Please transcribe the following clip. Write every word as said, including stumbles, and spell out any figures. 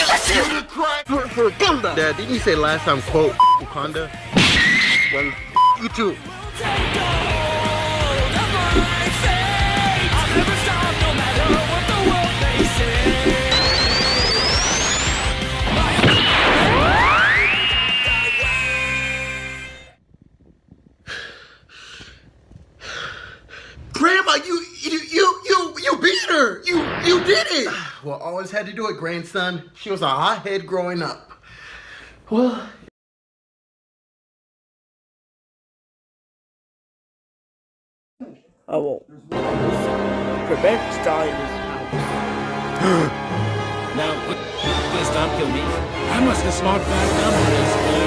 listen! For, for Wakanda! Dad, didn't you say last time, quote, Wakanda? Well, you too. Grandma, you, you, you, you, you beat her! You, you did it! Well, always had to do it, grandson. She was a hothead growing up. Well... I will prevent Stalin his house. Now, please don't kill me. I must have smart back numbers.